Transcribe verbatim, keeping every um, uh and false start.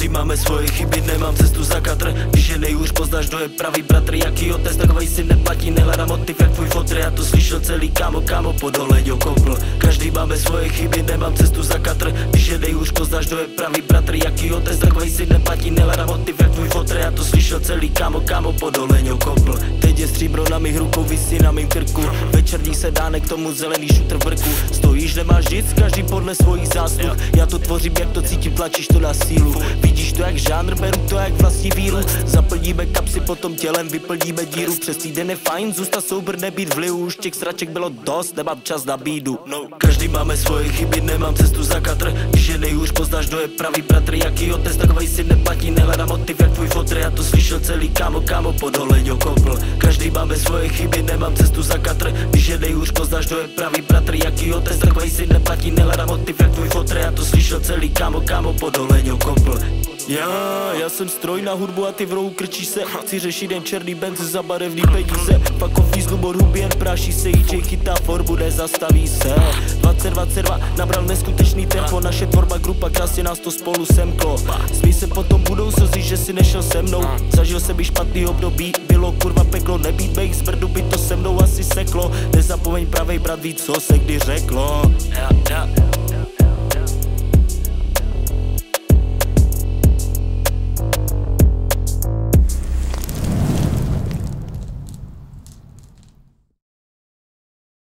Každý máme svoje chyby, nemám cestu za katr. Když je nejhůř, poznáš, kdo je pravý bratr. Jaký otec, takovej si neplatí, nehledám motiv jak tvůj fotr. Já to slyšel celý, kámo, kámo, po dole kopl. Každý máme svoje chyby, nemám cestu za katr. Když je nejhůř, poznáš, kdo je pravý bratr. Jaký otec, takovej si neplatí, nehledám motiv jak tvůj fotr. Já to slyšel celý, kámo, kámo, po dole kopl. Teď je stříbro na mých rukou, visí na mým krku. Večerní se dáne k tomu zelený šutr v vrku. Stojíš, nemáš nic, každý podle svojich zásluh. Já to tvořím, jak to cítím, tlačíš to na sílu. Vidíš to jak žánr, beru to jak vlastní víru. Zaplníme kapsy, potom tělem vyplníme díru. Přes týden je fajn, zůstat soubr, nebýt vlivu. Už těch sraček bylo dost, nemám čas na bídu. No. Každý máme svoje chyby, nemám cestu za katr. Když je nejhůř, poznáš, kdo je pravý bratr. Jaký otec, takovej si neplatí, nehledám motiv jak tvůj fotr. Já to slyšel celý, kámo, kámo, po dole kopl. Každý máme svoje chyby, nemám cestu za katr. Když je nejhůř, poznáš, kdo je pravý bratr. Jaký otec, takovej si neplatí, nehledám motiv jak tvůj fotr. Já to slyšel celý, kámo, kámo, po dole kopl. Já, já jsem stroj na hudbu a ty v rohu krčíš se. Chci řešit jen černý benz za barevný peníze. Pak ofízlu od huby jen práší se. í džej chytá formu, nezastaví se. dvacet dvacet dva nabral neskutečný tempo. Naše tvorba grupa, krásně nás to spolu semklo. Smí se potom budou slzy, že si nešel se mnou. Zažil jsem i špatný období, bylo kurva peklo. Nebýt mých z Brdu by to se mnou asi seklo. Nezapomeň, pravej brat ví, co se kdy řeklo. Ja, ja.